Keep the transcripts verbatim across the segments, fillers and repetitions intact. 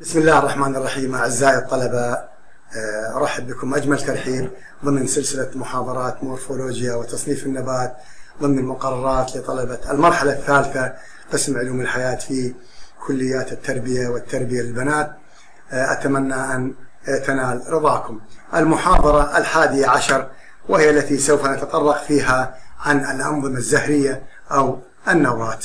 بسم الله الرحمن الرحيم. أعزائي الطلبة، أرحب بكم أجمل ترحيب ضمن سلسلة محاضرات مورفولوجيا وتصنيف النبات ضمن المقررات لطلبة المرحلة الثالثة قسم علوم الحياة في كليات التربية والتربية للبنات. أتمنى أن تنال رضاكم. المحاضرة الحادية عشر وهي التي سوف نتطرق فيها عن الأنظمة الزهرية أو النورات.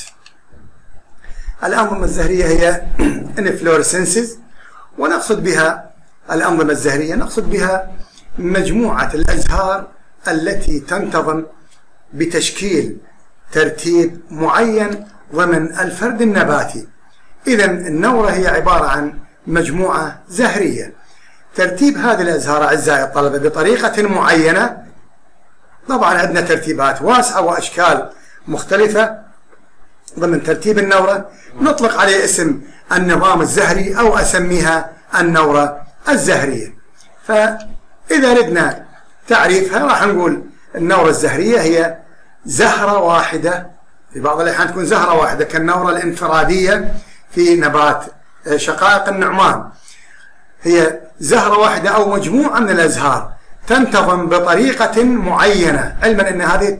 الأنظمة الزهرية هي انفلورسنسز، ونقصد بها الأنظمة الزهرية نقصد بها مجموعة الأزهار التي تنتظم بتشكيل ترتيب معين ضمن الفرد النباتي. إذن النورة هي عبارة عن مجموعة زهرية. ترتيب هذه الأزهار أعزائي الطلبة بطريقة معينة، طبعا عندنا ترتيبات واسعة وأشكال مختلفة ضمن ترتيب النورة، نطلق عليه اسم النظام الزهري أو أسميها النورة الزهرية. فإذا ردنا تعريفها راح نقول النورة الزهرية هي زهرة واحدة، في بعض الأحيان تكون زهرة واحدة كالنورة الانفرادية في نبات شقائق النعمان. هي زهرة واحدة أو مجموعة من الأزهار تنتظم بطريقة معينة، علما أن هذه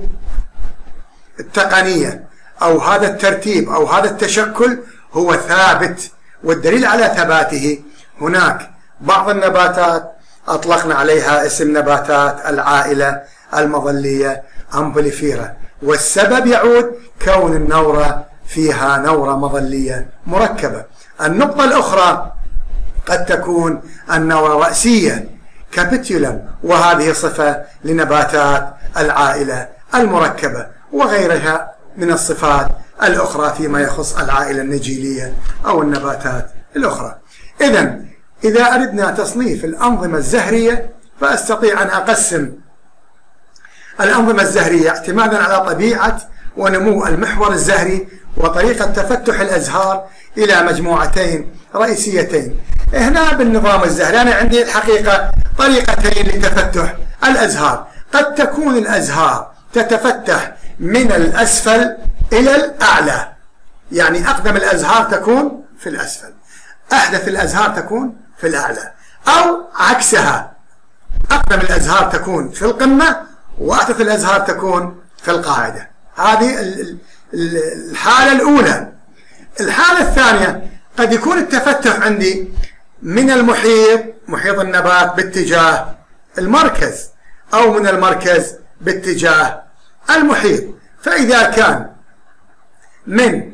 التقنية أو هذا الترتيب أو هذا التشكل هو ثابت، والدليل على ثباته هناك بعض النباتات أطلقنا عليها اسم نباتات العائلة المظلية أمبليفيرا، والسبب يعود كون النورة فيها نورة مظلية مركبة. النقطة الأخرى قد تكون النورة رأسية كابيتيولم، وهذه صفة لنباتات العائلة المركبة، وغيرها من الصفات الأخرى فيما يخص العائلة النجيلية أو النباتات الأخرى. إذن إذا أردنا تصنيف الأنظمة الزهرية فأستطيع أن أقسم الأنظمة الزهرية اعتمادا على طبيعة ونمو المحور الزهري وطريقة تفتح الأزهار إلى مجموعتين رئيسيتين. هنا بالنظام الزهري أنا عندي الحقيقة طريقتين لتفتح الأزهار. قد تكون الأزهار تتفتح من الأسفل إلى الأعلى، يعني أقدم الأزهار تكون في الأسفل، أحدث الأزهار تكون في الأعلى، أو عكسها، أقدم الأزهار تكون في القمة وأحدث الأزهار تكون في القاعدة. هذه الحالة الأولى. الحالة الثانية قد يكون التفتح عندي من المحيط، محيط النبات، باتجاه المركز، أو من المركز باتجاه المحيط. فإذا كان من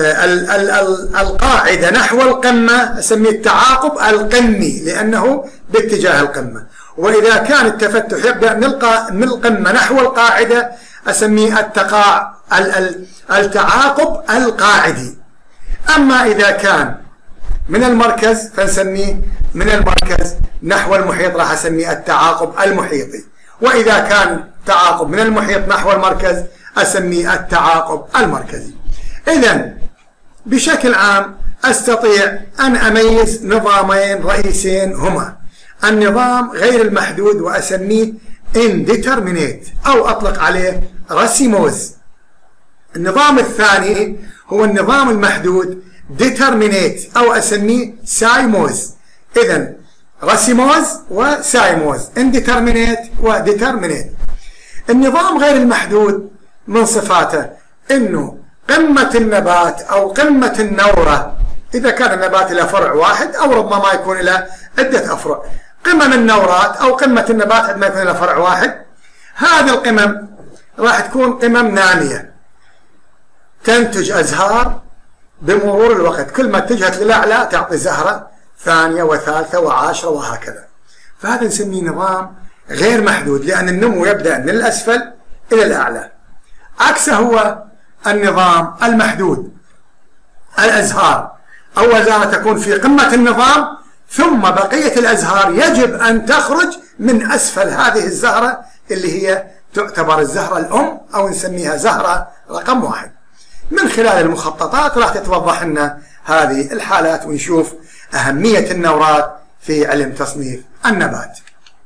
القاعدة نحو القمة أسميه التعاقب القمي لأنه باتجاه القمة، وإذا كان التفتح يبدأ من القمة نحو القاعدة أسميه التقاع التعاقب القاعدي. أما إذا كان من المركز فنسميه من المركز نحو المحيط راح أسميه التعاقب المحيطي، وإذا كان تعاقب من المحيط نحو المركز أسميه التعاقب المركزي. إذن بشكل عام أستطيع أن أميز نظامين رئيسين، هما النظام غير المحدود وأسميه indeterminate أو أطلق عليه راسيموز. النظام الثاني هو النظام المحدود determinate أو أسميه سايموز. إذن راسيموز وسايموز، indeterminate وdeterminate. النظام غير المحدود من صفاته انه قمة النبات او قمة النورة، اذا كان النبات الى فرع واحد او ربما يكون الى عدة افرع، قمم النورات او قمة النبات عندما يكون الى فرع واحد، هذه القمم راح تكون قمم نامية تنتج ازهار بمرور الوقت، كل ما اتجهت للاعلى تعطي زهرة ثانية وثالثة وعاشرة وهكذا. فهذا نسميه نظام غير محدود لأن النمو يبدأ من الأسفل إلى الأعلى. عكسه هو النظام المحدود، الأزهار أول زهرة تكون في قمة النظام، ثم بقية الأزهار يجب أن تخرج من أسفل هذه الزهرة اللي هي تعتبر الزهرة الأم أو نسميها زهرة رقم واحد. من خلال المخططات راح تتوضح لنا هذه الحالات ونشوف أهمية النورات في علم تصنيف النبات.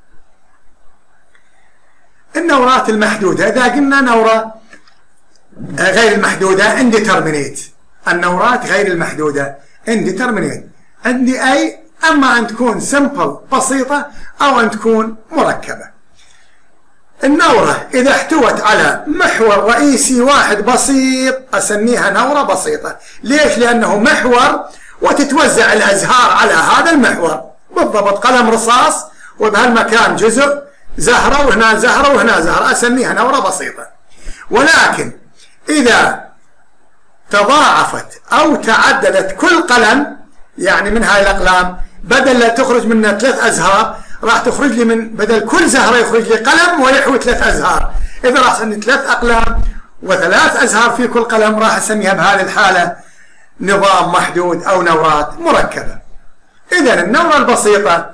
النورات المحدودة، إذا قلنا نورة غير المحدودة indeterminate، النورات غير المحدودة indeterminate عندي أي أما أن تكون سمبل بسيطة أو أن تكون مركبة. النورة إذا احتوت على محور رئيسي واحد بسيط أسميها نورة بسيطة. ليش؟ لأنه محور وتتوزع الأزهار على هذا المحور بالضبط، قلم رصاص وبهالمكان جزء زهرة وهنا زهرة وهنا زهرة، أسميها نورة بسيطة. ولكن إذا تضاعفت أو تعددت كل قلم، يعني من هاي الأقلام بدل لا تخرج منها ثلاث أزهار راح تخرج لي من بدل كل زهرة يخرج لي قلم ويحوي ثلاث أزهار. إذا راح عندي ثلاث أقلام وثلاث أزهار في كل قلم راح أسميها بهذه الحالة نظام محدود أو نورات مركبة. إذا النورة البسيطة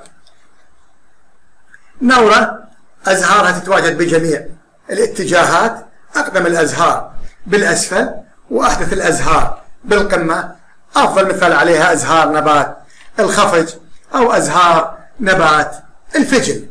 نورة أزهارها تتواجد بجميع الاتجاهات، أقدم الأزهار بالأسفل وأحدث الأزهار بالقمة. أفضل مثال عليها أزهار نبات الخفج أو أزهار نبات الفجل.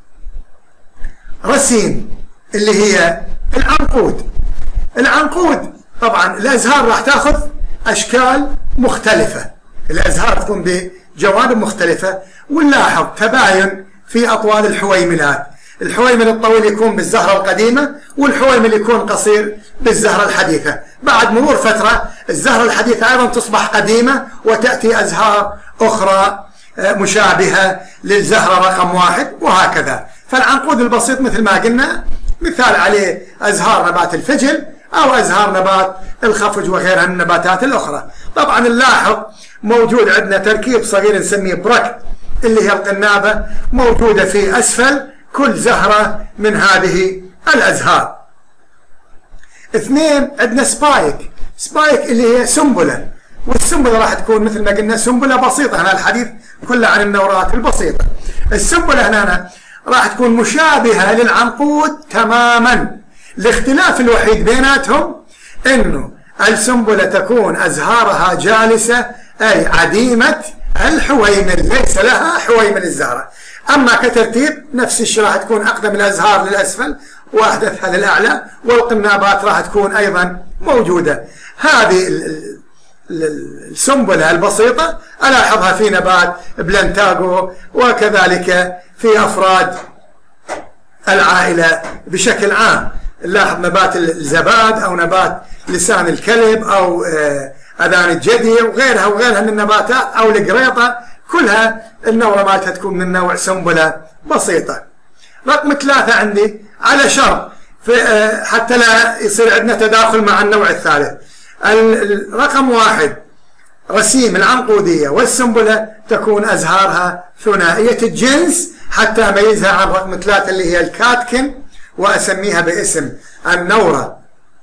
رسيم اللي هي العنقود. العنقود طبعا الأزهار راح تأخذ أشكال مختلفة، الأزهار تكون بجوانب مختلفة، ونلاحظ تباين في أطوال الحويملات. الحويمل الطويل يكون بالزهرة القديمة والحويمل يكون قصير بالزهرة الحديثة. بعد مرور فترة الزهرة الحديثة أيضا تصبح قديمة وتأتي أزهار أخرى مشابهة للزهرة رقم واحد وهكذا. فالعنقود البسيط مثل ما قلنا مثال عليه أزهار نبات الفجل أو أزهار نبات الخفج وغيرها من النباتات الأخرى. طبعا نلاحظ موجود عندنا تركيب صغير نسميه بركت اللي هي القنابة موجودة في أسفل كل زهرة من هذه الأزهار. اثنين عندنا سبايك. سبايك اللي هي سنبلة، والسنبلة راح تكون مثل ما قلنا سنبلة بسيطة. هنا الحديث كله عن النورات البسيطة. السنبلة هنا راح تكون مشابهة للعنقود تماما. الاختلاف الوحيد بيناتهم انه السنبلة تكون أزهارها جالسة أي عديمة الحويمل، ليس لها حويمل الزهرة. أما كترتيب نفس الشيء، راح تكون أقدم الأزهار للأسفل وأحدثها للأعلى، والقنابات راح تكون أيضا موجودة. هذه السنبلة البسيطة ألاحظها في نبات بلانتاغو وكذلك في أفراد العائلة بشكل عام. نلاحظ نبات الزباد أو نبات لسان الكلب أو أذان الجدي وغيرها وغيرها من النباتات أو القريطة، كلها النورة مالتها تكون من نوع سنبلة بسيطة. رقم ثلاثة عندي على شرط حتى لا يصير عندنا تداخل مع النوع الثالث. الرقم واحد رسيم العنقودية والسنبلة تكون أزهارها ثنائية الجنس حتى أميزها عن رقم ثلاثة اللي هي الكاتكن وأسميها باسم النورة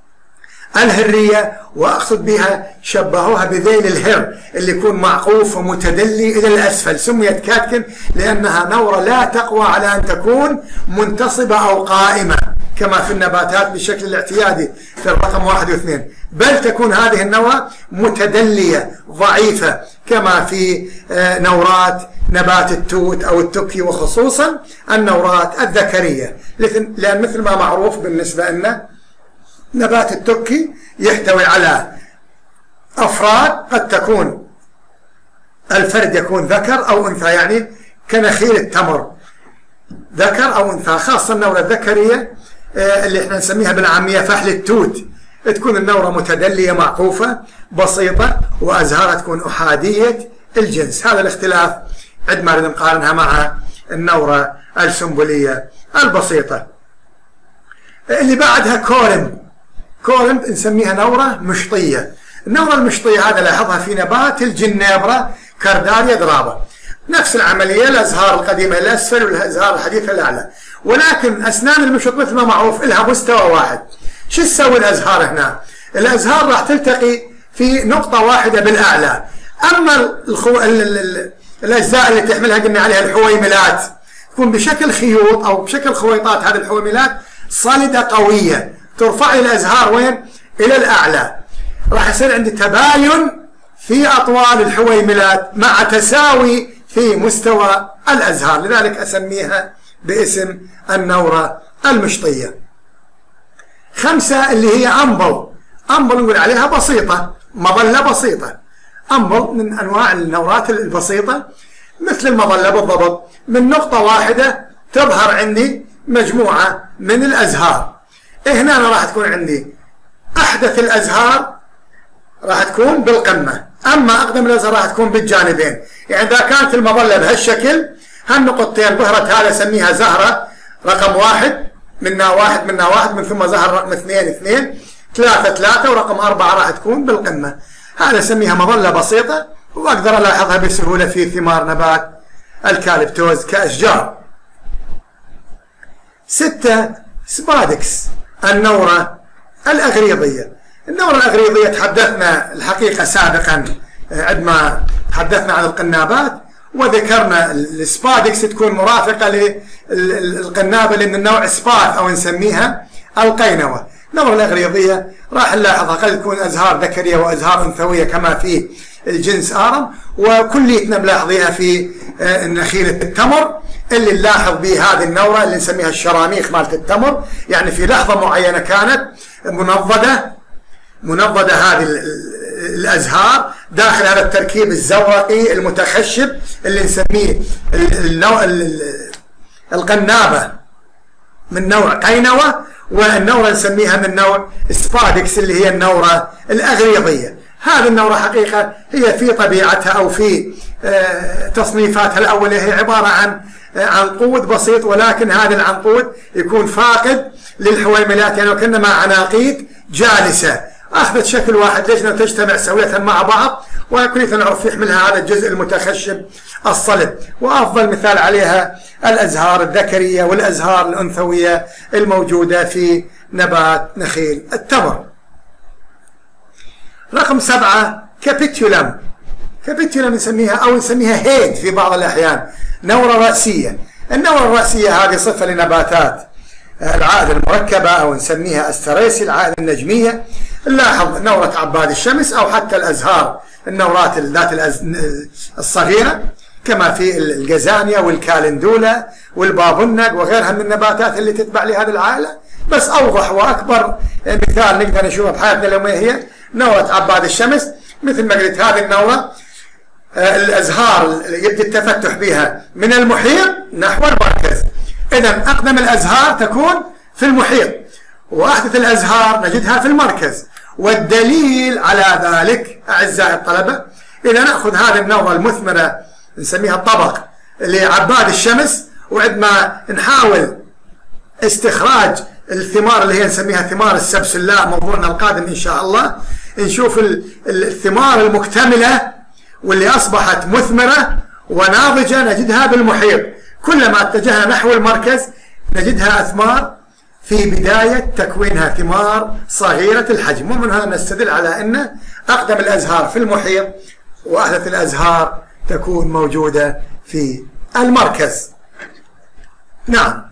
الهرية، وأقصد بها شبهوها بذيل الهر اللي يكون معقوف ومتدلي إلى الأسفل. سميت كاتكن لأنها نورة لا تقوى على أن تكون منتصبة أو قائمة كما في النباتات بالشكل الاعتيادي في الرقم واحد واثنين، بل تكون هذه النورة متدلية ضعيفة كما في نورات نبات التوت أو التوكي، وخصوصا النورات الذكرية، لأن مثل ما معروف بالنسبة لنا نبات التوكي يحتوي على أفراد قد تكون الفرد يكون ذكر أو أنثى، يعني كنخيل التمر ذكر أو أنثى، خاصة النورة الذكرية اللي احنا نسميها بالعامية فحل التوت، تكون النورة متدلية معقوفة بسيطة وأزهارها تكون أحادية الجنس. هذا الاختلاف عندما نريد نقارنها مع النورة السنبلية البسيطة. اللي بعدها كولم. كولم نسميها نورة مشطية. النورة المشطية هذا لاحظها في نبات الجنيبرة كارداريا درابة، نفس العملية، الأزهار القديمة الأسفل والأزهار الحديثة الأعلى، ولكن أسنان المشط مثل ما معروف لها مستوى واحد. شو تسوي الأزهار هنا؟ الأزهار راح تلتقي في نقطة واحدة بالأعلى. أما الخو... ال... ال... الأجزاء اللي تحملها قلنا عليها الحويملات تكون بشكل خيوط أو بشكل خويطات، هذه الحويملات صلدة قوية ترفع الأزهار وين؟ إلى الأعلى. راح يصير عندي تباين في أطوال الحويملات مع تساوي في مستوى الأزهار، لذلك أسميها باسم النورة المشطية. خمسة اللي هي أنبل. أنبل نقول عليها بسيطة، مظلة بسيطة. أنبض من أنواع النورات البسيطة مثل المظلة بالضبط، من نقطة واحدة تظهر عندي مجموعة من الأزهار. هنا أنا راح تكون عندي أحدث الأزهار راح تكون بالقمة، أما أقدم الأزهار راح تكون بالجانبين. يعني إذا كانت المظلة بهالشكل، هالنقطتين ظهرت هذا أسميها زهرة رقم واحد، منا واحد منا واحد، من ثم زهر رقم اثنين اثنين، ثلاثة ثلاثة، ورقم أربعة راح تكون بالقمة. هذا أسميها مظلة بسيطة، وأقدر ألاحظها بسهولة في ثمار نبات الكاليبتوز كأشجار. ستة سبادكس، النورة الأغريضية. النورة الأغريضية تحدثنا الحقيقة سابقا عندما تحدثنا عن القنابات، وذكرنا السبادكس تكون مرافقة للقنابة لأن النوع سباث أو نسميها القينوة. النورة الأغريضية راح نلاحظها قد تكون أزهار ذكرية وأزهار أنثوية كما في الجنس آرم، وكليتنا ملاحظيها في نخيل التمر اللي نلاحظ به هذه النورة اللي نسميها الشراميخ مالت التمر. يعني في لحظة معينة كانت منضدة منضدة هذه الأزهار داخل هذا التركيب الزورقي المتخشب اللي نسميه النوع القنابة من نوع قينوة، والنورة نسميها من نوع سبادكس اللي هي النورة الأغريضية. هذه النورة حقيقة هي في طبيعتها أو في تصنيفاتها الأولى هي عبارة عن عنقود بسيط، ولكن هذا العنقود يكون فاقد للحويملات، يعني وكأنما عناقيد جالسة أخذت شكل واحد. ليش تجتمع سوية مع بعض وكليتنا نعرف يحملها هذا الجزء المتخشب الصلب. وأفضل مثال عليها الأزهار الذكرية والأزهار الأنثوية الموجودة في نبات نخيل التمر. رقم سبعة كابيتولم. كابيتولم نسميها أو نسميها هيد في بعض الأحيان، نورة رأسية. النورة الرأسية هذه صفة لنباتات العائلة المركبة أو نسميها استريسي العائلة النجمية. نلاحظ نورة عباد الشمس أو حتى الأزهار النورات ذات الصغيرة كما في الجزانيا والكالندولا والبابونج وغيرها من النباتات اللي تتبع لهذه العائلة. بس أوضح وأكبر مثال نقدر نشوفه بحياتنا اليومية هي نورة عباد الشمس. مثل ما قلت هذه النورة الأزهار يبدأ التفتح بها من المحيط نحو المركز. إذا أقدم الأزهار تكون في المحيط، وأحدث الأزهار نجدها في المركز. والدليل على ذلك أعزائي الطلبة، إذا نأخذ هذه النورة المثمرة نسميها الطبق لعباد الشمس، وعندما نحاول استخراج الثمار اللي هي نسميها ثمار السبسلاء موضوعنا القادم إن شاء الله، نشوف الثمار المكتملة واللي أصبحت مثمرة وناضجة نجدها بالمحيط. كلما اتجهنا نحو المركز نجدها أثمار في بداية تكوينها ثمار صغيرة الحجم. ومن هنا نستدل على أن أقدم الأزهار في المحيط وأحدث الأزهار تكون موجودة في المركز. نعم،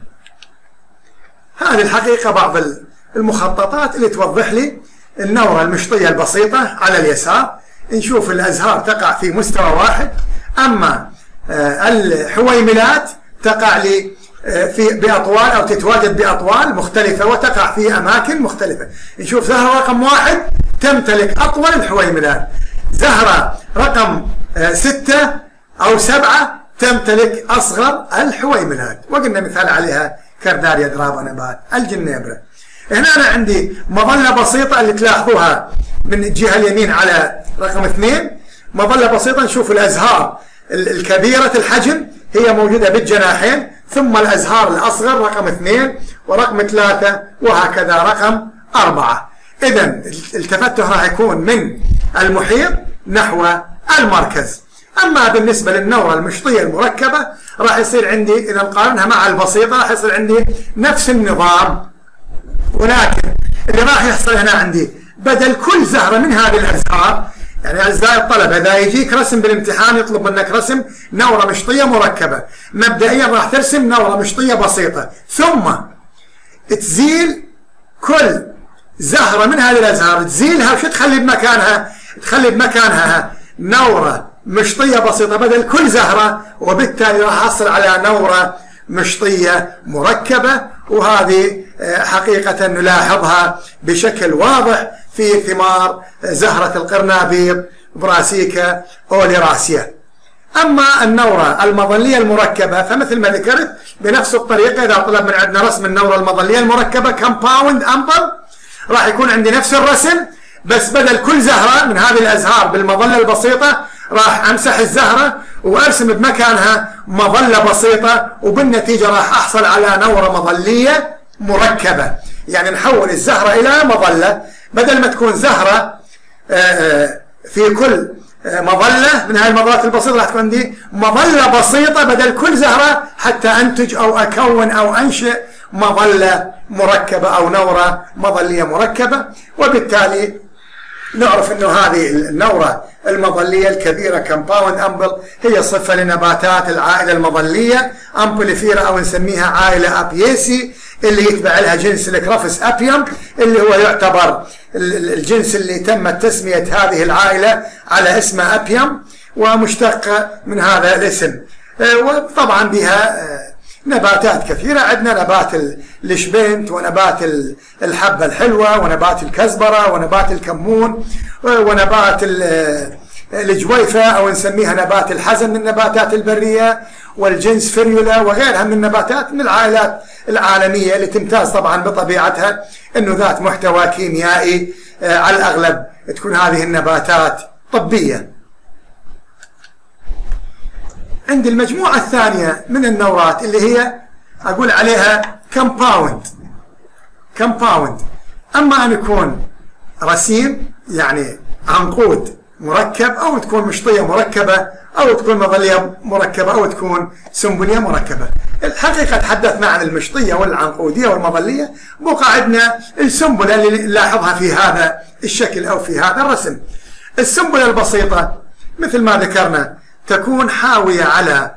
هذه الحقيقة بعض المخططات اللي توضح لي النورة المشطية البسيطة على اليسار. نشوف الأزهار تقع في مستوى واحد، أما الحويملات تقع لي في بأطوال أو تتواجد بأطوال مختلفة وتقع في أماكن مختلفة. نشوف زهرة رقم واحد تمتلك أطول الحويملات، زهرة رقم ستة أو سبعة تمتلك أصغر الحويملات، وقلنا مثال عليها كرداريا درابا نبات الجنيبرة. هنا أنا عندي مظلة بسيطة اللي تلاحظوها من الجهة اليمين على رقم اثنين، مظلة بسيطة. نشوف الأزهار الكبيرة الحجم هي موجودة بالجناحين، ثم الأزهار الأصغر رقم اثنين ورقم ثلاثة وهكذا رقم أربعة. إذا التفتح راح يكون من المحيط نحو المركز. أما بالنسبة للنورة المشطية المركبة راح يصير عندي إذا نقارنها مع البسيطة راح يصير عندي نفس النظام، ولكن اللي راح يحصل هنا عندي بدل كل زهرة من هذه الأزهار، يعني أعزائي الطلبة إذا يجيك رسم بالامتحان يطلب منك رسم نورة مشطية مركبة، مبدئيا راح ترسم نورة مشطية بسيطة، ثم تزيل كل زهرة من هذه الأزهار، تزيلها وش تخلي بمكانها؟ تخلي بمكانها نورة مشطية بسيطة بدل كل زهرة، وبالتالي راح أحصل على نورة مشطية مركبة. وهذه حقيقة نلاحظها بشكل واضح في ثمار زهرة القرنابيط براسيكا أوليراسيا. أما النورة المظلية المركبة فمثل ما ذكرت بنفس الطريقة، إذا طلب من عندنا رسم النورة المظلية المركبة كومباوند أمبل راح يكون عندي نفس الرسم، بس بدل كل زهرة من هذه الأزهار بالمظلة البسيطة راح أمسح الزهرة وأرسم بمكانها مظلة بسيطة، وبالنتيجة راح أحصل على نورة مظلية مركبة. يعني نحول الزهرة إلى مظلة، بدل ما تكون زهرة في كل مظلة من هذه المظلات البسيطة راح تكون عندي مظلة بسيطة بدل كل زهرة، حتى أنتج أو أكون أو أنشئ مظلة مركبة أو نورة مظلية مركبة. وبالتالي نعرف أنه هذه النورة المظلية الكبيرة كومباوند أمبل هي صفة لنباتات العائلة المظلية أمبليفيرا، أو نسميها عائلة أبيسي، اللي يتبع لها جنس الكرافس أبيوم، اللي هو يعتبر الجنس اللي تمت تسمية هذه العائلة على اسم أبيوم ومشتقة من هذا الاسم. وطبعا بها نباتات كثيرة، عندنا نبات الشبنت ونبات الحبة الحلوة ونبات الكزبرة ونبات الكمون ونبات الجويفة أو نسميها نبات الحزن من النباتات البرية، والجنس فريولا وغيرها من النباتات من العائلات العالمية اللي تمتاز طبعا بطبيعتها أنه ذات محتوى كيميائي على الأغلب تكون هذه النباتات طبية. عند المجموعة الثانية من النورات اللي هي أقول عليها كومباوند كومباوند أما أن يكون رسيم يعني عنقود مركب، أو تكون مشطية مركبة، أو تكون مظلية مركبة، أو تكون سنبلية مركبة. الحقيقة تحدثنا عن المشطية والعنقودية والمظلية، بقى عندنا السنبلة اللي نلاحظها في هذا الشكل أو في هذا الرسم. السنبلة البسيطة مثل ما ذكرنا تكون حاوية على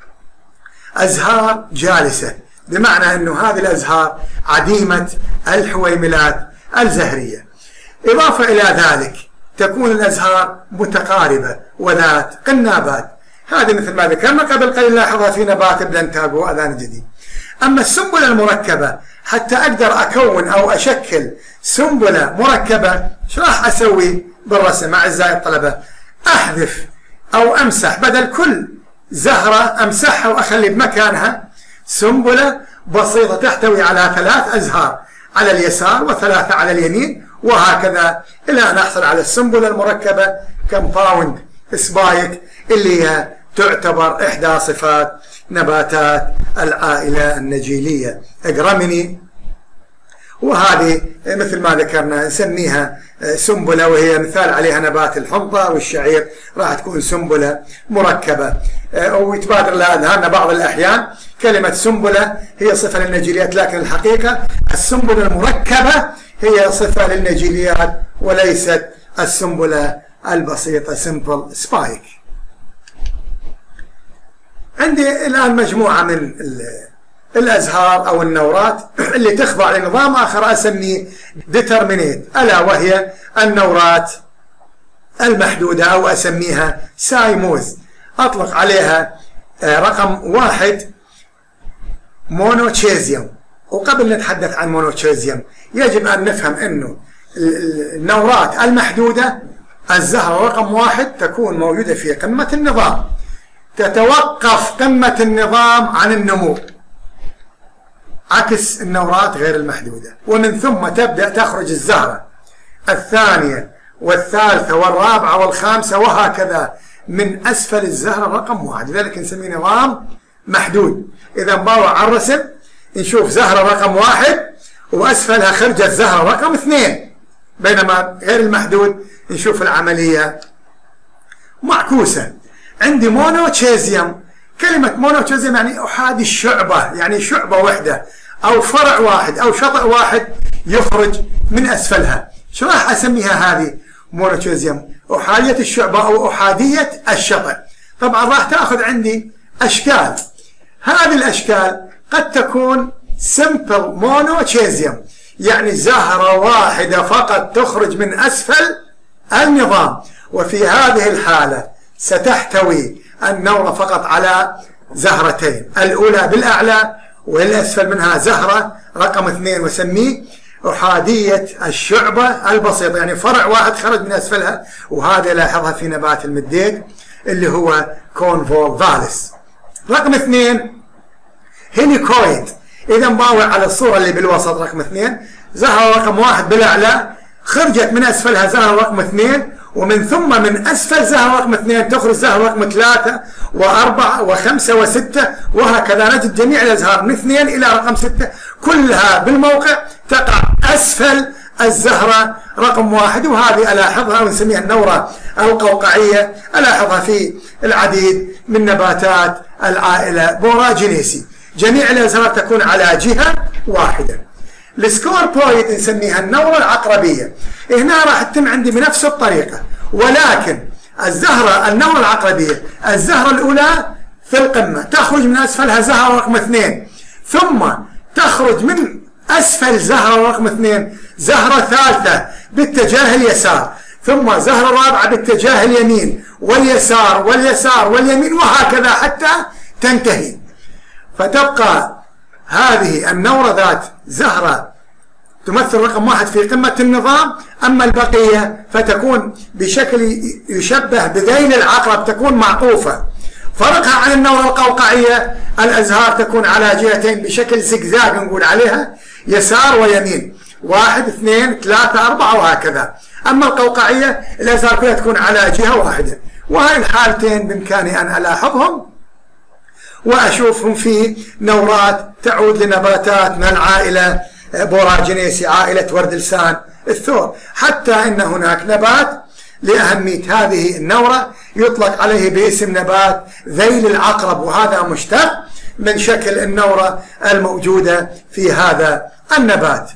أزهار جالسة، بمعنى أنه هذه الأزهار عديمة الحويملات الزهرية. إضافة إلى ذلك تكون الأزهار متقاربة وذات قنابات، هذه مثل ما ذكرنا قبل قليل نلاحظها في نبات بلنتاغو أذان جديد. أما السنبلة المركبة حتى أقدر أكون أو أشكل سنبلة مركبة، شو راح أسوي بالرسم أعزائي الطلبة؟ أحذف أو أمسح بدل كل زهرة أمسحها وأخلي بمكانها سنبلة بسيطة تحتوي على ثلاث أزهار على اليسار وثلاثة على اليمين، وهكذا إلى أن أحصل على السنبلة المركبة كومباوند سبايك اللي هي تعتبر إحدى صفات نباتات العائلة النجيلية إجراميني. وهذه مثل ما ذكرنا نسميها سنبلة، وهي مثال عليها نبات الحنطة والشعير، راح تكون سنبلة مركبة. ويتبادر لأذهاننا بعض الأحيان كلمة سنبلة هي صفة للنجيليات، لكن الحقيقة السنبلة المركبة هي صفة للنجيليات وليست السنبلة البسيطة simple spike. عندي الآن مجموعة من الأزهار أو النورات اللي تخضع لنظام آخر أسميه determinate، ألا وهي النورات المحدودة أو أسميها سايموز. أطلق عليها رقم واحد مونوتشيزيوم. وقبل نتحدث عن مونوتشيزيوم يجب أن نفهم أنه النورات المحدودة الزهرة رقم واحد تكون موجودة في قمة النظام، تتوقف قمة النظام عن النمو، عكس النورات غير المحدودة، ومن ثم تبدأ تخرج الزهرة الثانية والثالثة والرابعة والخامسة وهكذا من أسفل الزهرة رقم واحد، لذلك نسميه نظام محدود. إذا نباوع على الرسم نشوف زهرة رقم واحد وأسفلها خرجت زهرة رقم اثنين، بينما غير المحدود نشوف العملية معكوسة. عندي مونوتشيزيوم، كلمة مونوتشيزيوم يعني أحادي الشعبة، يعني شعبة واحدة أو فرع واحد أو شطئ واحد يخرج من أسفلها. شو راح أسميها هذه؟ مونوتشيزيوم، أحادية الشعبة أو أحادية الشطئ. طبعا راح تأخذ عندي أشكال، هذه الأشكال قد تكون simple مونوتشيزيوم، يعني زهرة واحدة فقط تخرج من أسفل النظام، وفي هذه الحالة ستحتوي النورة فقط على زهرتين، الأولى بالأعلى والأسفل منها زهرة رقم اثنين وسميه أحادية الشعبة البسيطة، يعني فرع واحد خرج من أسفلها، وهذا لاحظها في نبات المديد اللي هو كونفولفالس. رقم اثنين هيليكويد. إذا نباوع على الصورة اللي بالوسط رقم اثنين، زهرة رقم واحد بالأعلى خرجت من أسفلها زهرة رقم اثنين، ومن ثم من أسفل زهرة رقم اثنين تخرج زهرة رقم ثلاثة وأربعة وخمسة وستة، وهكذا نجد جميع الأزهار من اثنين إلى رقم ستة كلها بالموقع تقع أسفل الزهرة رقم واحد. وهذه ألاحظها ونسميها النورة القوقعية، ألاحظها في العديد من نباتات العائلة بوراجينيسي. جميع الأزهار تكون على جهة واحدة. السكوربويد نسميها النورة العقربية. هنا راح تتم عندي بنفس الطريقة، ولكن الزهرة النورة العقربية الزهرة الأولى في القمة تخرج من أسفلها زهرة رقم اثنين، ثم تخرج من أسفل زهرة رقم اثنين زهرة ثالثة باتجاه اليسار، ثم زهرة رابعة باتجاه اليمين واليسار واليسار واليمين، وهكذا حتى تنتهي. فتبقى هذه النورة ذات زهرة تمثل رقم واحد في قمة النظام، أما البقية فتكون بشكل يشبه بذيل العقرب، تكون معطوفة. فرقها عن النورة القوقعية الأزهار تكون على جهتين بشكل زجزاج نقول عليها، يسار ويمين، واحد اثنين ثلاثة أربعة وهكذا. أما القوقعية الأزهار كلها تكون على جهة واحدة. وهاي الحالتين بإمكاني أن ألاحظهم وأشوفهم في نورات تعود لنباتات من العائلة بوراجينيسي، عائلة ورد لسان الثور. حتى إن هناك نبات لأهمية هذه النورة يطلق عليه باسم نبات ذيل العقرب، وهذا مشتق من شكل النورة الموجودة في هذا النبات.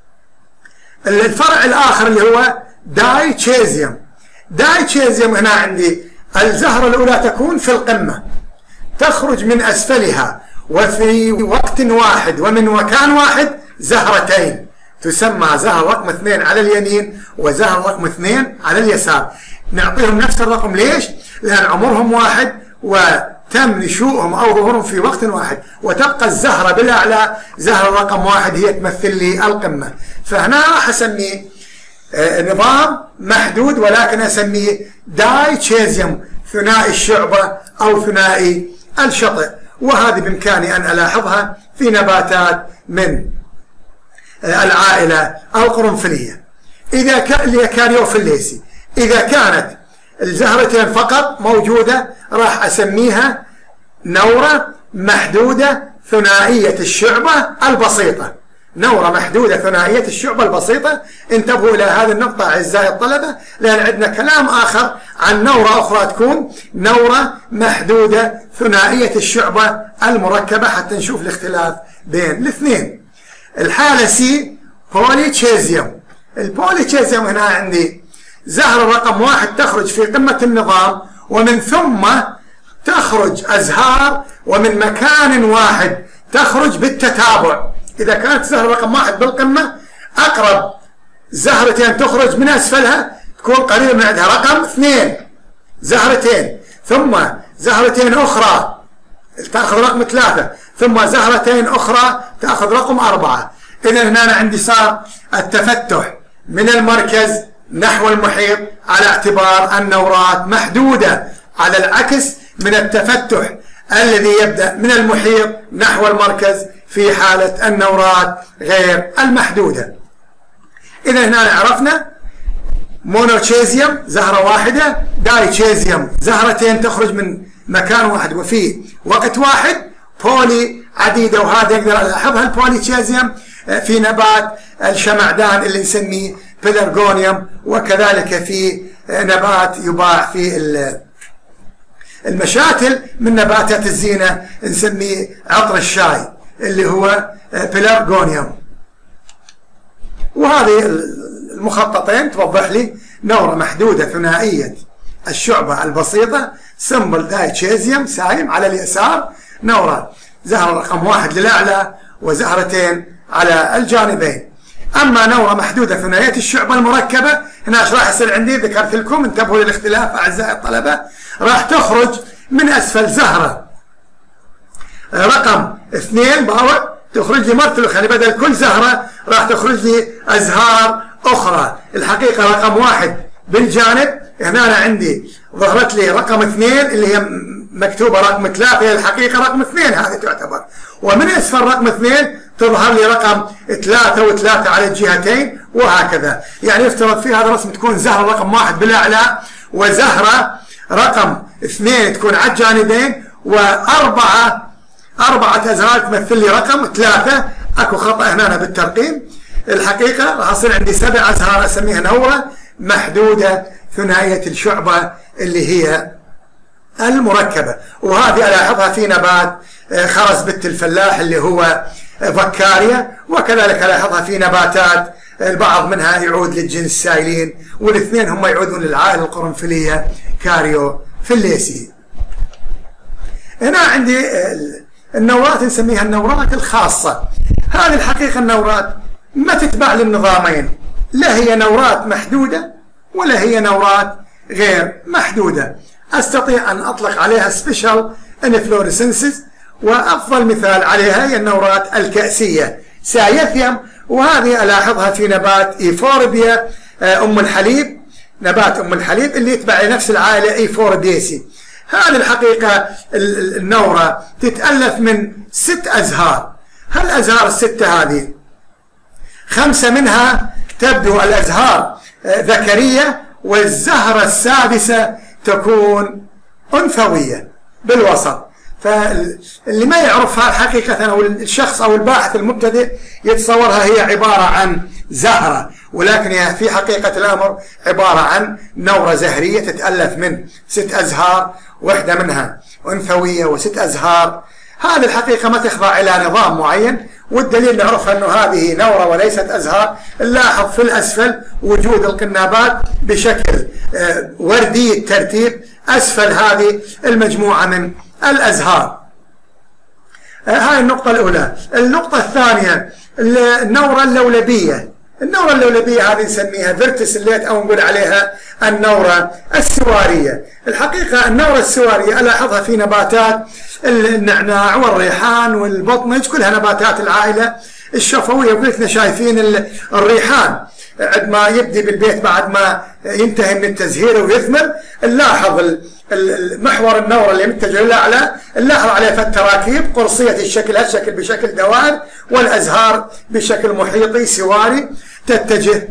الفرع الآخر اللي هو دايتشيزيوم. دايتشيزيوم هنا عندي الزهرة الأولى تكون في القمة، تخرج من أسفلها وفي وقت واحد ومن مكان واحد زهرتين، تسمى زهرة رقم اثنين على اليمين وزهرة رقم اثنين على اليسار. نعطيهم نفس الرقم ليش؟ لأن عمرهم واحد وتم نشوءهم أو ظهورهم في وقت واحد، وتبقى الزهرة بالأعلى زهرة رقم واحد هي تمثل لي القمة. فهنا راح أسميه نظام محدود، ولكن أسميه دايتشيزيوم، ثنائي الشعبة أو ثنائي الشطئ. وهذه بإمكاني أن ألاحظها في نباتات من العائلة القرنفلية. إذا كان كاريوفيليسي، إذا كانت الزهرتين فقط موجودة راح أسميها نورة محدودة ثنائية الشعبة البسيطة. نورة محدودة ثنائية الشعبة البسيطة. انتبهوا إلى هذه النقطة أعزائي الطلبة، لأن عندنا كلام آخر عن نورة أخرى تكون نورة محدودة ثنائية الشعبة المركبة، حتى نشوف الاختلاف بين الاثنين. الحالة سي بوليتشيزيوم. البوليتشيزيوم هنا عندي زهرة رقم واحد تخرج في قمة النظام، ومن ثم تخرج أزهار ومن مكان واحد تخرج بالتتابع. إذا كانت زهرة رقم واحد بالقمة، أقرب زهرتين تخرج من أسفلها تكون قريبة من عندها رقم اثنين زهرتين، ثم زهرتين أخرى تأخذ رقم ثلاثة، ثم زهرتين أخرى تأخذ رقم أربعة. إذا هنا أنا عندي صار التفتح من المركز نحو المحيط على اعتبار النورات محدودة، على العكس من التفتح الذي يبدأ من المحيط نحو المركز في حالة النورات غير المحدودة. إذا هنا عرفنا مونوتشيزيوم زهرة واحدة، دايتشيزيوم زهرتين تخرج من مكان واحد وفي وقت واحد، بولي عديدة. وهذا يقدر ألاحظها البوليتشيزيوم في نبات الشمعدان اللي نسميه بيلرغونيوم، وكذلك في نبات يباع في المشاتل من نباتات الزينة نسميه عطر الشاي اللي هو بيلرغونيوم. وهذه المخططين توضح لي نورة محدودة ثنائية الشعبة البسيطة، سمبل دايتشيزيوم سايم على اليسار، نورة زهرة رقم واحد للأعلى وزهرتين على الجانبين. أما نورة محدودة ثنائية الشعبة المركبة هنا ايش راح يصير عندي؟ ذكرت لكم، انتبهوا للاختلاف أعزائي الطلبة. راح تخرج من أسفل زهرة رقم اثنين باوع تخرج لي مرتلخ، يعني بدل كل زهرة راح تخرج لي أزهار أخرى. الحقيقة رقم واحد بالجانب، هنا أنا عندي ظهرت لي رقم اثنين اللي هي مكتوبة رقم ثلاثة، الحقيقة رقم اثنين هذه تعتبر، ومن أسفل رقم اثنين تظهر لي رقم ثلاثة وثلاثة على الجهتين وهكذا. يعني يفترض في هذا الرسم تكون زهرة رقم واحد بالأعلى، وزهرة رقم اثنين تكون على الجانبين، وأربعة أربعة أزهار تمثل لي رقم ثلاثة. أكو خطأ هنا بالترقيم. الحقيقة راح يصير عندي سبع أزهار أسميها نورة محدودة ثنائية الشعبة اللي هي المركبة، وهذه ألاحظها في نبات خرز بت الفلاح اللي هو فكاريا، وكذلك ألاحظها في نباتات البعض منها يعود للجنس سايلين، والاثنين هم يعودون للعائلة القرنفلية كاريو فيليسي. هنا عندي النورات نسميها النورات الخاصة. هذه الحقيقة النورات ما تتبع للنظامين، لا هي نورات محدودة ولا هي نورات غير محدودة. أستطيع أن أطلق عليها سبيشال انفلوريسنسز، وأفضل مثال عليها هي النورات الكأسية سايثيوم، وهذه ألاحظها في نبات إيفوربيا أم الحليب، نبات أم الحليب اللي يتبع لنفس العائلة إيفوربيسي. هذه الحقيقة النورة تتألف من ست أزهار. هالأزهار الستة هذه خمسة منها تبدو الأزهار ذكرية، والزهرة السادسة تكون أنثوية بالوسط. فاللي ما يعرفها حقيقة، أو الشخص أو الباحث المبتدئ يتصورها هي عبارة عن زهرة، ولكن هي في حقيقة الأمر عبارة عن نورة زهرية تتألف من ست أزهار، واحدة منها أنثوية وست أزهار. هذه الحقيقة ما تخضع إلى نظام معين، والدليل نعرفها أنه هذه نورة وليست أزهار. نلاحظ في الأسفل وجود القنابات بشكل وردي الترتيب أسفل هذه المجموعة من الأزهار. هاي النقطة الأولى. النقطة الثانية النورة اللولبية. النورة اللولبية هذه نسميها فيرتسليت، أو نقول عليها النورة السوارية. الحقيقة النورة السوارية ألاحظها في نباتات النعناع والريحان والبطنج، كلها نباتات العائلة الشفوية. وكلنا شايفين الريحان عندما يبدي بالبيت بعد ما ينتهي من التزهير ويثمر، نلاحظ محور النورة اللي متجه للأعلى نلاحظ عليه فالتراكيب قرصية الشكل، هالشكل بشكل دوائر، والأزهار بشكل محيطي سواري تتجه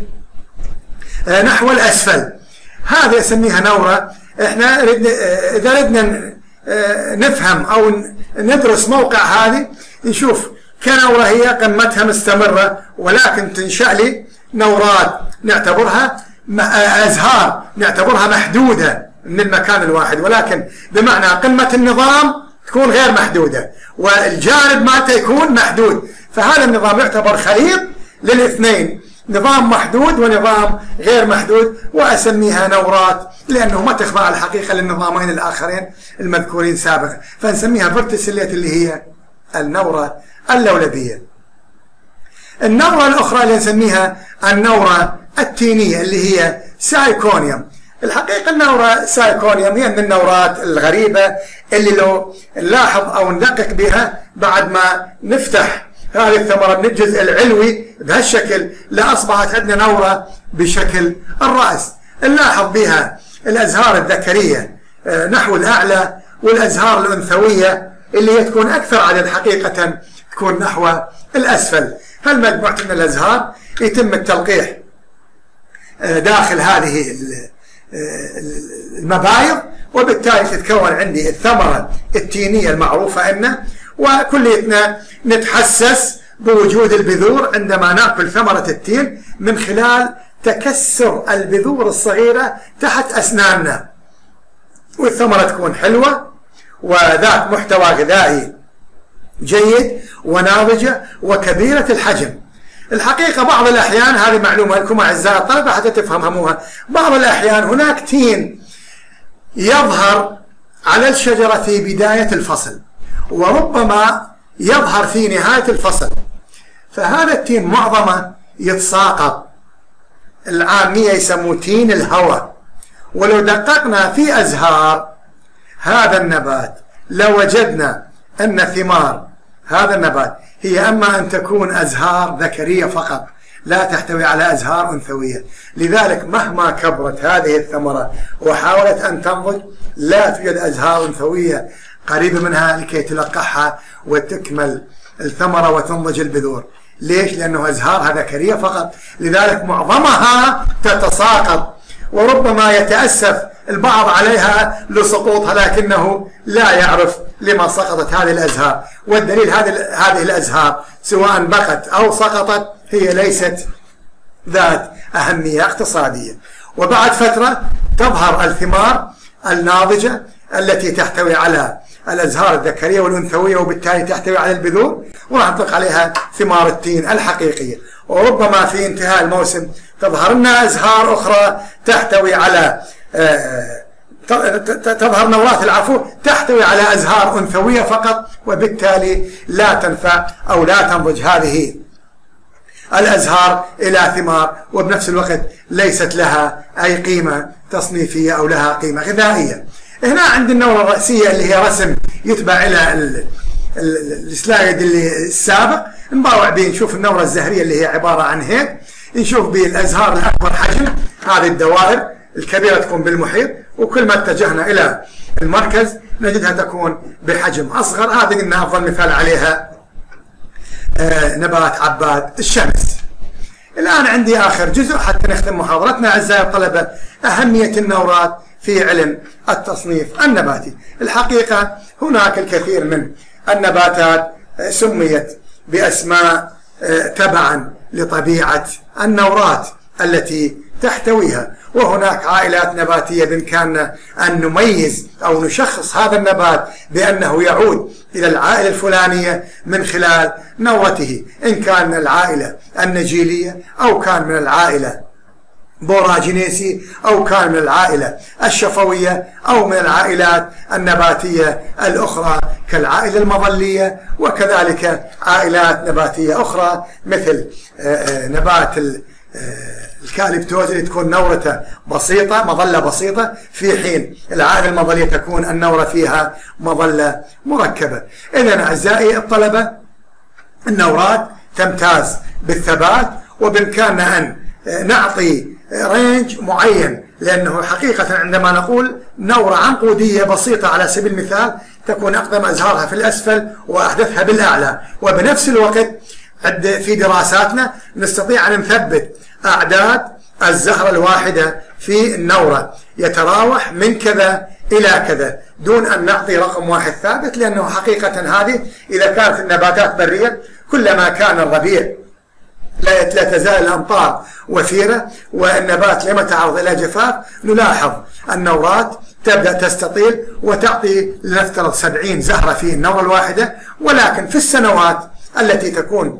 نحو الأسفل. هذه اسميها نورة. احنا إذا ردنا نفهم أو ندرس موقع هذه نشوف كنورة هي قمتها مستمرة، ولكن تنشأ لي نورات نعتبرها أزهار نعتبرها محدودة من المكان الواحد، ولكن بمعنى قمة النظام تكون غير محدودة والجانب مالته يكون محدود. فهذا النظام يعتبر خليط للاثنين، نظام محدود ونظام غير محدود، وأسميها نورات لأنه ما تخضع الحقيقة للنظامين الآخرين المذكورين سابقا، فنسميها فيرتسليت اللي هي النورة اللولبية. النورة الأخرى اللي نسميها النورة التينية اللي هي سايكونيوم. الحقيقة النورة سايكونيوم هي من النورات الغريبة اللي لو نلاحظ أو ندقق بها بعد ما نفتح هذه الثمرة من الجزء العلوي بهالشكل لأصبحت عندنا نورة بشكل الرأس. نلاحظ بها الأزهار الذكرية نحو الأعلى، والأزهار الأنثوية اللي هي تكون أكثر عدد حقيقة تكون نحو الأسفل. هالمجموعة من الأزهار يتم التلقيح داخل هذه المبايض، وبالتالي تتكون عندي الثمرة التينية المعروفة إنه، وكليتنا نتحسس بوجود البذور عندما نأكل ثمرة التين من خلال تكسر البذور الصغيرة تحت أسناننا، والثمرة تكون حلوة وذات محتوى غذائي جيد وناضجة وكبيرة الحجم. الحقيقة بعض الأحيان، هذه معلومة لكم أعزائي الطلبة حتى تفهموها، بعض الأحيان هناك تين يظهر على الشجرة في بداية الفصل، وربما يظهر في نهاية الفصل، فهذا التين معظمه يتساقط، العامية يسموه تين الهواء. ولو دققنا في أزهار هذا النبات لوجدنا أن ثمار هذا النبات هي أما أن تكون أزهار ذكرية فقط لا تحتوي على أزهار أنثوية، لذلك مهما كبرت هذه الثمرة وحاولت أن تنضج لا توجد أزهار أنثوية قريبة منها لكي تلقحها وتكمل الثمرة وتنضج البذور. ليش؟ لأنه أزهارها ذكرية فقط، لذلك معظمها تتساقط، وربما يتأسف البعض عليها لسقوطها لكنه لا يعرف لما سقطت هذه الأزهار. والدليل هذه الأزهار سواء بقت أو سقطت هي ليست ذات أهمية اقتصادية. وبعد فترة تظهر الثمار الناضجة التي تحتوي على الأزهار الذكرية والأنثوية وبالتالي تحتوي على البذور، وراح نطلق عليها ثمار التين الحقيقية. وربما في انتهاء الموسم تظهر لنا أزهار أخرى تحتوي على تظهر نورات العفو تحتوي على أزهار أنثوية فقط، وبالتالي لا تنفع أو لا تنضج هذه الأزهار إلى ثمار، وبنفس الوقت ليست لها أي قيمة تصنيفية أو لها قيمة غذائية. هنا عند النورة الرأسية اللي هي رسم يتبع إلى السلايد اللي السابق، نباوع به نشوف النورة الزهرية اللي هي عبارة عن هيك، نشوف به الأزهار الأكبر حجم، هذه الدوائر الكبيرة تكون بالمحيط، وكل ما اتجهنا إلى المركز نجدها تكون بحجم أصغر. هذه قلنا أفضل مثال عليها آه نبات عباد الشمس. الآن عندي آخر جزء حتى نختم محاضرتنا أعزائي الطلبة، أهمية النورات في علم التصنيف النباتي. الحقيقة هناك الكثير من النباتات سميت بأسماء تبعا لطبيعة النورات التي تحتويها، وهناك عائلات نباتية بإمكاننا أن نميز أو نشخص هذا النبات بأنه يعود إلى العائلة الفلانية من خلال نورته، إن كان من العائلة النجيلية أو كان من العائلة بوراجينيسي أو كان من العائلة الشفوية أو من العائلات النباتية الأخرى كالعائلة المظلية، وكذلك عائلات نباتية أخرى مثل نبات الكاليبتوز اللي تكون نورته بسيطة مظلة بسيطة، في حين العائلة المظلية تكون النورة فيها مظلة مركبة. إذن أعزائي الطلبة النورات تمتاز بالثبات، وبإمكاننا أن نعطي رينج معين، لأنه حقيقة عندما نقول نورة عنقودية بسيطة على سبيل المثال تكون أقدم أزهارها في الأسفل وأحدثها بالأعلى، وبنفس الوقت في دراساتنا نستطيع أن نثبت أعداد الزهرة الواحدة في النورة يتراوح من كذا إلى كذا دون أن نعطي رقم واحد ثابت، لأنه حقيقة هذه إذا كانت النباتات برية كلما كان الربيع لا تزال الأمطار وفيرة والنبات لم يتعرض إلى جفاف نلاحظ النورات تبدأ تستطيل وتعطي لنفترض سبعين زهرة في النورة الواحدة، ولكن في السنوات التي تكون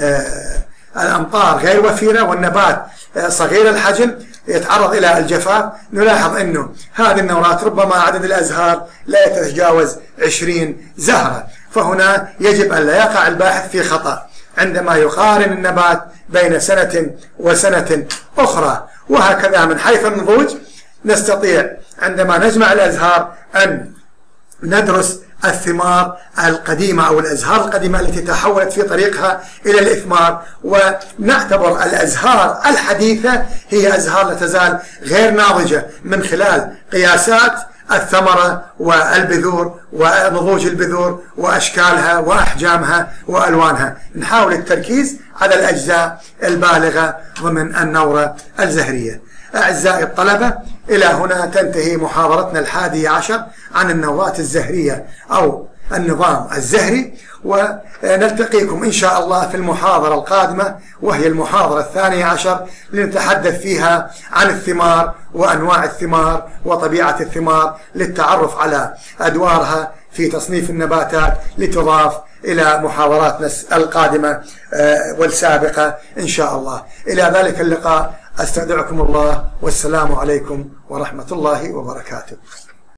الأمطار غير وفيرة والنبات صغير الحجم يتعرض إلى الجفاف نلاحظ أنه هذه النورات ربما عدد الأزهار لا يتجاوز عشرين زهرة. فهنا يجب أن لا يقع الباحث في خطأ عندما يقارن النبات بين سنة وسنة أخرى. وهكذا من حيث النضوج نستطيع عندما نجمع الأزهار أن ندرس الثمار القديمة أو الأزهار القديمة التي تحولت في طريقها إلى الإثمار، ونعتبر الأزهار الحديثة هي أزهار لا تزال غير ناضجة من خلال قياسات الثمرة والبذور ونضوج البذور وأشكالها وأحجامها وألوانها. نحاول التركيز على الأجزاء البالغة ضمن النورة الزهرية. أعزائي الطلبة، إلى هنا تنتهي محاضرتنا الحادية عشر عن النورات الزهرية أو النظام الزهري، ونلتقيكم إن شاء الله في المحاضرة القادمة وهي المحاضرة الثانية عشر لنتحدث فيها عن الثمار وأنواع الثمار وطبيعة الثمار للتعرف على أدوارها في تصنيف النباتات لتضاف إلى محاضراتنا القادمة والسابقة إن شاء الله. إلى ذلك اللقاء أستودعكم الله والسلام عليكم ورحمة الله وبركاته.